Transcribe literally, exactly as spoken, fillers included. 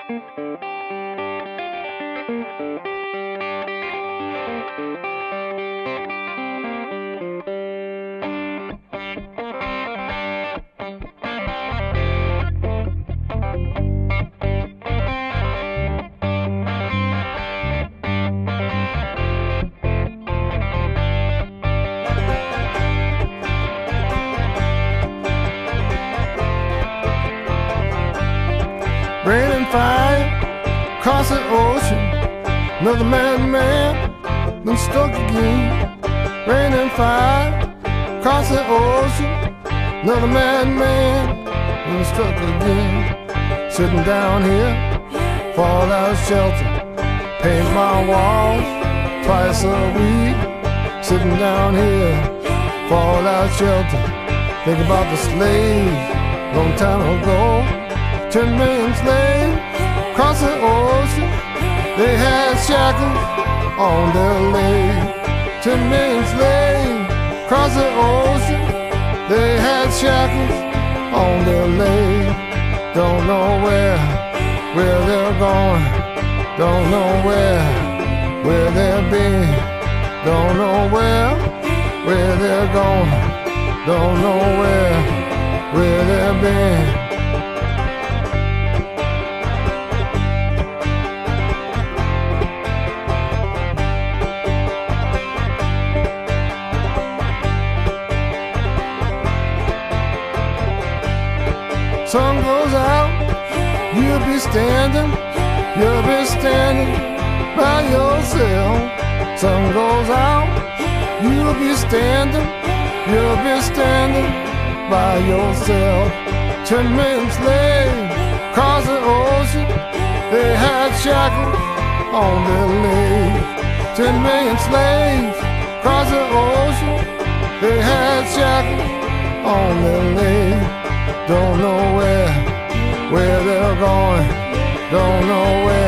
Rain and fire across the ocean. Another madman been stuck again. Rain and fire across the ocean. Another madman been stuck again. Sitting down here, fallout shelter. Paint my walls twice a week. Sitting down here, fallout shelter. Think about the slaves long time ago. Ten million slaves across the ocean. They had shackles on their legs. Ten million slaves across the ocean. They had shackles on their legs. Don't know where, where they're going. Don't know where, where they've been. Don't know where, where they're going. Don't know where, where they've been. Sun goes out, you'll be standing, you'll be standing by yourself. Sun goes out, you'll be standing, you'll be standing by yourself. Ten million slaves across the ocean, they had shackles on their legs. Ten million slaves across the ocean, they had shackles on their legs. Don't know where, where they're going. Don't know where.